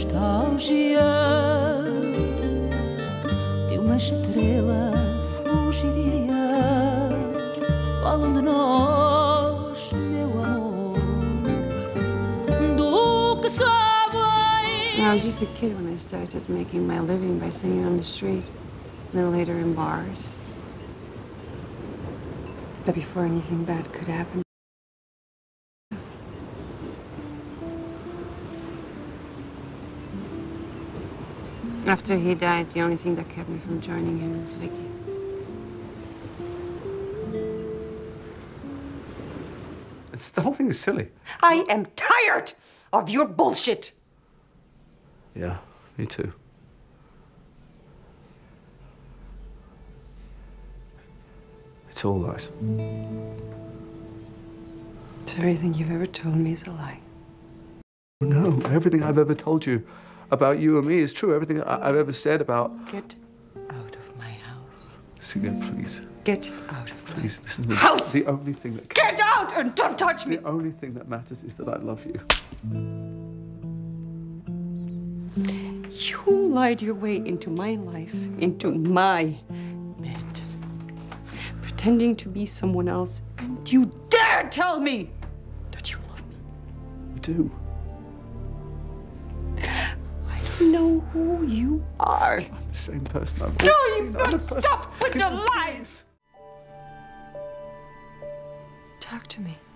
nostalgia de uma estrela fugiria. Falam de nós, meu amor, do que sabem. I was just a kid when I started making my living by singing on the street, then later in bars. But before anything bad could happen. After he died, the only thing that kept me from joining him was Vicky. The whole thing is silly. I am tired of your bullshit. Yeah, me too. It's all lies. So everything you've ever told me is a lie. No, everything I've ever told you about you and me is true. Everything I've ever said about... Get out of my house. Celia, please. Get out of Please, listen to me. House! The only thing that... Get out and don't touch me! The only thing that matters is that I love you. You lied your way into my life, into my bed, pretending to be someone else, and you dare tell me that you love me. I do. I don't know who you are. I'm the same person I've No, always you've been. got to stop with the lies! Talk to me.